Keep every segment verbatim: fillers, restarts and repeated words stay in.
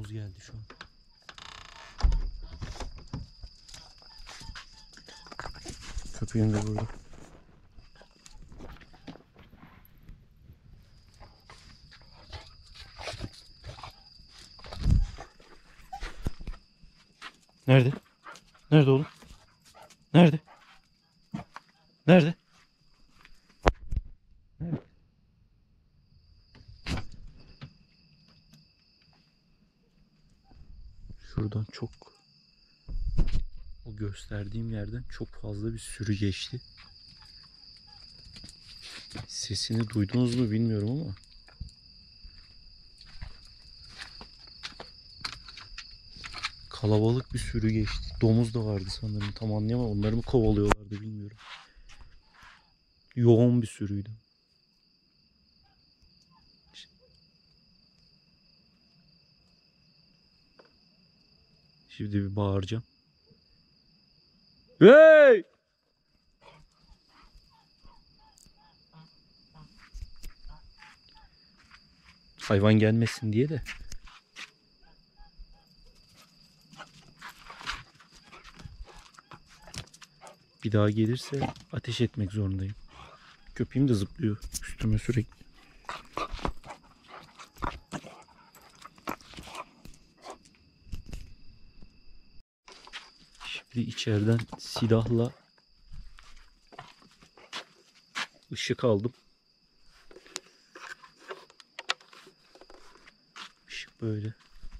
domuz geldi şu an. Köpeğim de burada. Nerede? Nerede oğlum? Nerede? Nerede? Nerede? Şuradan çok, o gösterdiğim yerden çok fazla bir sürü geçti. Sesini duydunuz mu bilmiyorum ama kalabalık bir sürü geçti. Domuz da vardı sanırım. Tam anlayamadım. Onları mı kovalıyorlardı bilmiyorum. Yoğun bir sürüydü. Şimdi bir bağıracağım. Hey! Hayvan gelmesin diye de. Bir daha gelirse ateş etmek zorundayım. Köpeğim de zıplıyor üstüme sürekli. Şimdi içeriden silahla ışık aldım. Işık böyle.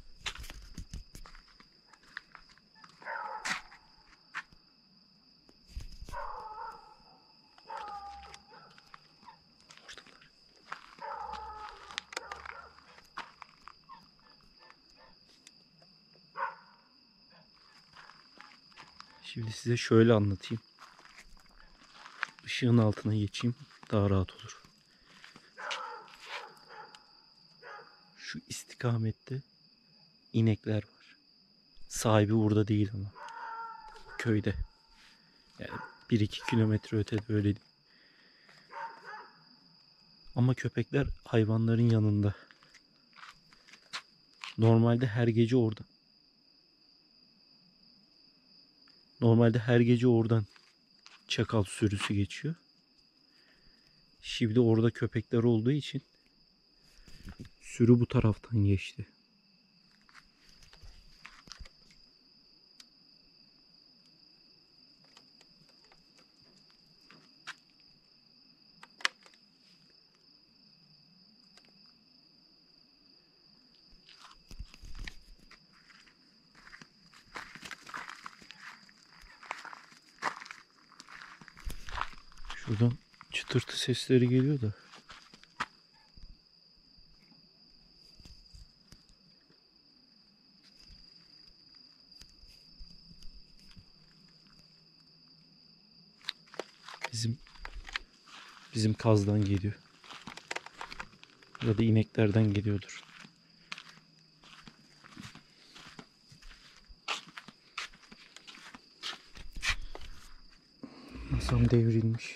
Şimdi size şöyle anlatayım. Işığın altına geçeyim. Daha rahat olur. Şu istikamette inekler var. Sahibi burada değil ama. Köyde. Yani bir iki kilometre ötede, öyle değil. Ama köpekler hayvanların yanında. Normalde her gece orada. Normalde her gece oradan çakal sürüsü geçiyor. Şimdi orada köpekler olduğu için sürü bu taraftan geçti. Şuradan çıtırtı sesleri geliyor da. Bizim bizim kazdan geliyor. Ya da ineklerden geliyordur. Masam devrilmiş.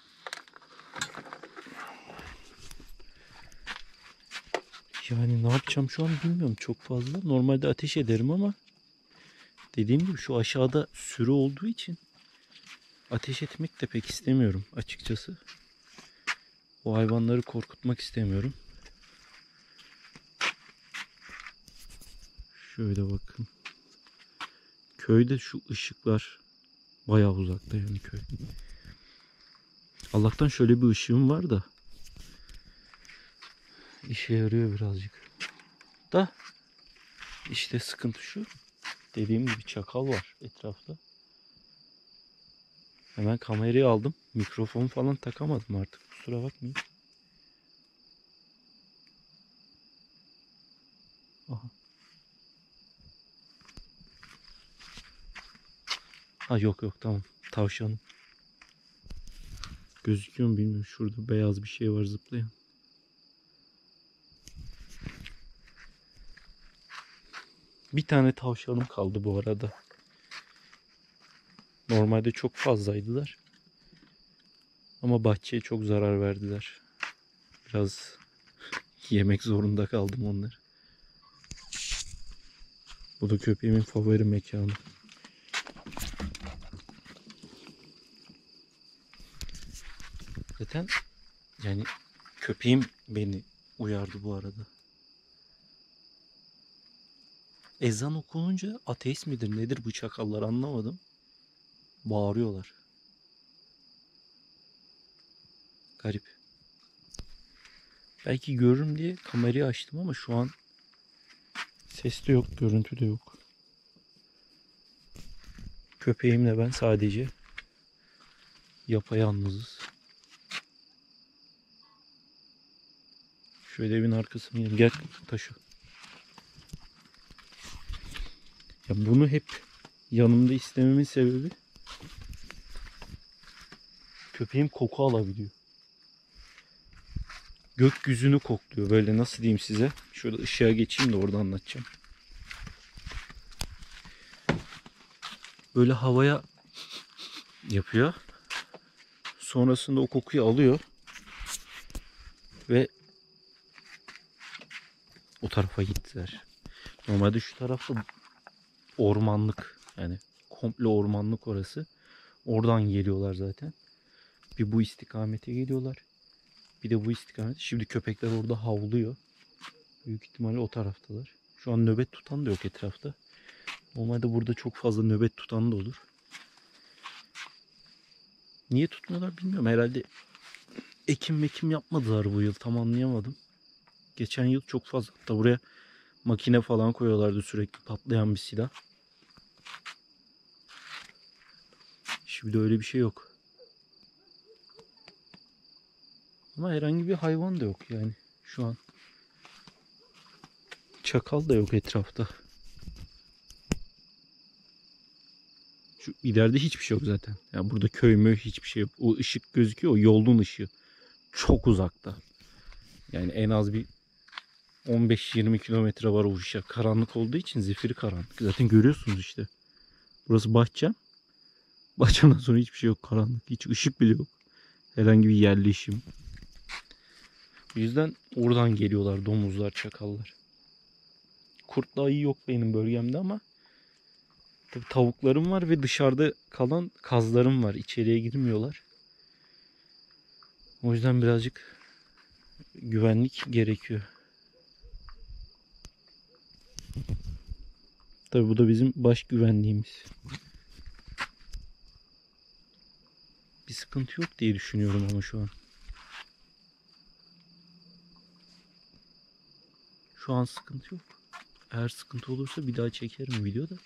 Yani ne yapacağım şu an bilmiyorum çok fazla. Normalde ateş ederim ama dediğim gibi şu aşağıda sürü olduğu için ateş etmek de pek istemiyorum açıkçası. O hayvanları korkutmak istemiyorum. Şöyle bakın. Köyde şu ışıklar bayağı uzakta yani köy. Allah'tan şöyle bir ışığım var da işe yarıyor birazcık. Da işte sıkıntı şu. Dediğim gibi çakal var etrafta. Hemen kamerayı aldım. Mikrofon falan takamadım artık. Kusura bakmayın. Aha. Ha yok yok tamam. Tavşanım. Gözüküyor mu bilmiyorum. Şurada beyaz bir şey var zıplayan. Bir tane tavşanım kaldı bu arada. Normalde çok fazlaydılar. Ama bahçeye çok zarar verdiler. Biraz yemek zorunda kaldım onları. Bu da köpeğimin favori mekanı. Zaten yani köpeğim beni uyardı bu arada. Ezan okununca ateist midir nedir bu çakallar anlamadım. Bağırıyorlar. Garip. Belki görürüm diye kamerayı açtım ama şu an ses de yok, görüntü de yok. Köpeğimle ben sadece yapayalnızız. Şöyle evin arkasına gidelim. Gel taşı. Ya bunu hep yanımda istememin sebebi köpeğim koku alabiliyor. Gökyüzünü kokluyor. Böyle nasıl diyeyim size? Şöyle ışığa geçeyim de orada anlatacağım. Böyle havaya yapıyor. Sonrasında o kokuyu alıyor. Ve o tarafa gittiler. Normalde şu tarafta ormanlık. Yani komple ormanlık orası. Oradan geliyorlar zaten. Bir bu istikamete geliyorlar. Bir de bu istikamete. Şimdi köpekler orada havlıyor. Büyük ihtimalle o taraftalar. Şu an nöbet tutan da yok etrafta. Normalde burada çok fazla nöbet tutan da olur. Niye tutmuyorlar bilmiyorum. Herhalde ekim mekim yapmadılar bu yıl. Tam anlayamadım. Geçen yıl çok fazla. Hatta buraya makine falan koyuyorlardı sürekli. Patlayan bir silah. Şimdi öyle bir şey yok. Ama herhangi bir hayvan da yok yani şu an. Çakal da yok etrafta. Şu ileride hiçbir şey yok zaten. Yani burada köy mü hiçbir şey yok. O ışık gözüküyor, o yolun ışığı. Çok uzakta. Yani en az bir on beş yirmi kilometre var o ışık. Karanlık olduğu için zifiri karanlık. Zaten görüyorsunuz işte. Burası bahçem. Bahçemden sonra hiçbir şey yok, karanlık. Hiç ışık bile yok. Herhangi bir yerleşim. O yüzden oradan geliyorlar domuzlar, çakallar. Kurtla ayı yok benim bölgemde ama tabii tavuklarım var ve dışarıda kalan kazlarım var. İçeriye girmiyorlar. O yüzden birazcık güvenlik gerekiyor. Tabii bu da bizim baş güvenliğimiz. Bir sıkıntı yok diye düşünüyorum ama şu an. Şu an sıkıntı yok. Eğer sıkıntı olursa bir daha çekerim videoda.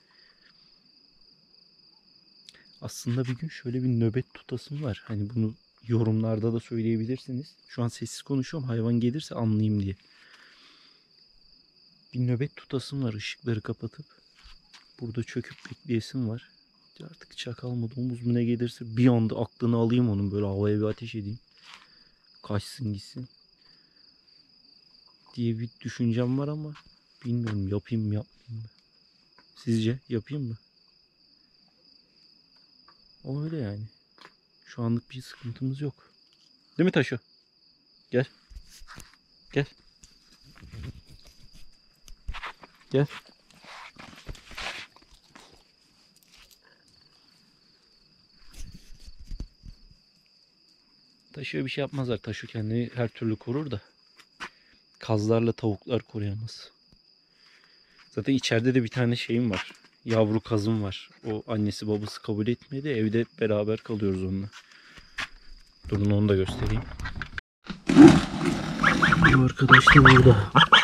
Aslında bir gün şöyle bir nöbet tutasım var. Hani bunu yorumlarda da söyleyebilirsiniz. Şu an sessiz konuşuyorum. Hayvan gelirse anlayayım diye. Bir nöbet tutasım var. Işıkları kapatıp burada çöküp bekleyesim var. Artık çakal mı domuz mu ne gelirse bir anda aklını alayım onun. Böyle havaya bir ateş edeyim. Kaçsın gitsin diye bir düşüncem var ama bilmiyorum yapayım mı yapmayayım mı. Sizce yapayım mı? O öyle yani. Şu anlık bir sıkıntımız yok. Değil mi Taşo? Gel. Gel. Gel. Taşo'ya bir şey yapmazlar. Taşo kendini her türlü korur da. Kazlarla tavuklar koruyamaz. Zaten içeride de bir tane şeyim var. Yavru kazım var. O annesi babası kabul etmedi. Evde beraber kalıyoruz onunla. Durun onu da göstereyim. Bu arkadaş da burada.